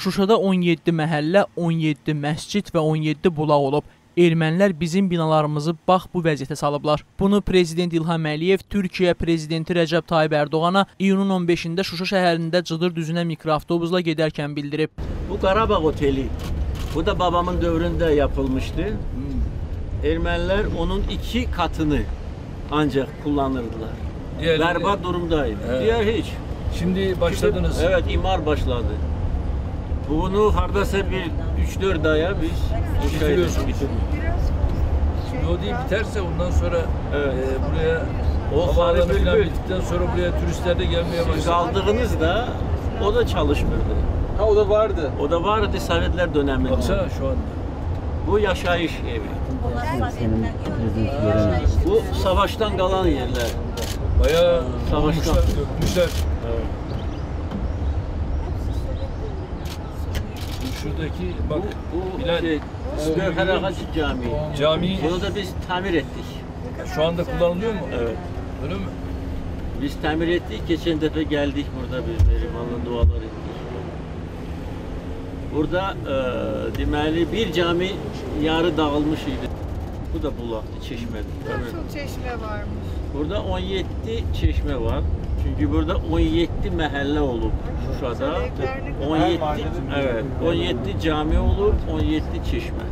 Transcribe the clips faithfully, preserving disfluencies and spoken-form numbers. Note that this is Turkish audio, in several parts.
Şuşada on yeddi məhəllə, on yeddi məscid və on yeddi bulaq olub. Ermənilər bizim binalarımızı bax bu vəziyyətə salıblar. Bunu Prezident İlham Əliyev Türkiyə Prezidenti Rəcəb Tayyib Ərdoğana iyunun on beşində Şuşa şəhərində Cıdır düzünə mikroavtobusla gedərkən bildirib. Bu Qarabağ Oteli, bu da babamın dövründə yapılmıştı. Ermənilər onun iki katını ancak kullanırdılar. Berbat durumdaydı. Evet. Diğer hiç. Şimdi başladınız. Şimdi, evet, imar başladı. Bunu hardasa bir üç dört aya biz bitiriyorsunuz. bitirdik. Şimdi o değil biterse ondan sonra Evet. e, buraya O o havaalanı Harbi falan Bülbül. bittikten sonra buraya turistler de gelmeye Siz başladı. aldığınızda o da çalışmıyordu. Ha, o da vardı. O da vardı Sovyetler döneminde. Baksana şu anda. Bu yaşayış evi. Bu savaştan kalan yerler. Bayağı Savaştan. savaşlar, dökmüşler. Evet. Şuradaki bak Bu, bu Bilal, şey, Gökhan Ağacı Camii. cami Bunu da biz tamir ettik. şu anda kullanılıyor mu? Evet. Öyle mi? Biz tamir ettik. Geçen defa geldik burada biz Neriman'la dualar ettik. Burada e, demeli bir cami yarı dağılmış idi. Bu da bulaktı, çeşmedi. Evet. Çok çeşme varmış. Burada on yedi çeşme var. Çünkü burada on yedi mahalle olup Şuşa'da. on yedi, evet, on yedi cami olup on yedi çeşme.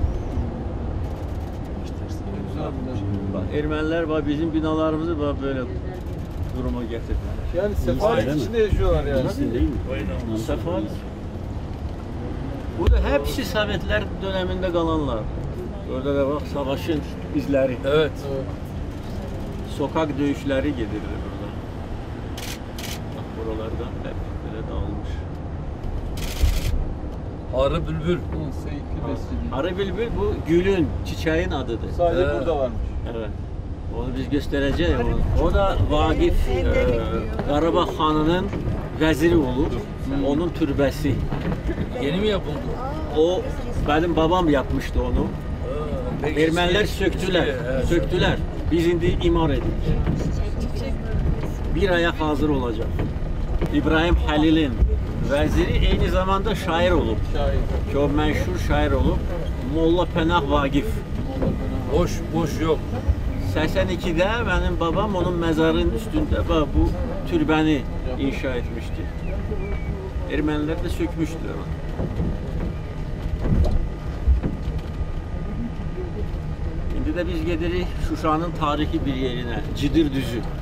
Bak, Ermeniler var, bizim binalarımızı var böyle duruma getirdiler. Yani sefalet içinde yaşıyorlar yani. Değil mi? Sefalet. Burada hepsi Sovyetler döneminde kalanlar. Orada da bak savaşın izleri. Evet. Sokak dövüşleri gelirdi burada. Bak buralardan hep böyle dağılmış. Arı bülbül. Seyitli Mescidi. Arı bülbül bu gülün, çiçeğin adıdır. Sadece Ee, burada varmış. Evet. Onu biz göstereceğiz. Onu. O da Vagif e, Qarabağ xanının vəziri olur. Onun türbəsi. Yeni mi yapıldı? O benim babam yapmıştı onu. Ha, peki, Ermeniler eski- söktüler. eski, evet. Söktüler. Biz indi imar ettik. Bir aya hazır olacak. İbrahim Halil'in vəziri eyni zamanda şair olup. Şahit. Çok meşhur şair olup. Molla Pənah Vagif. Boş boş yok. seksen ikide benim babam onun mezarının üstünde bak, bu türbəni inşa etmişti. Ermeniler de sökmüştüler onu. Şimdi de biz gedirik Şuşanın tarihi bir yerine, Cıdır Düzü.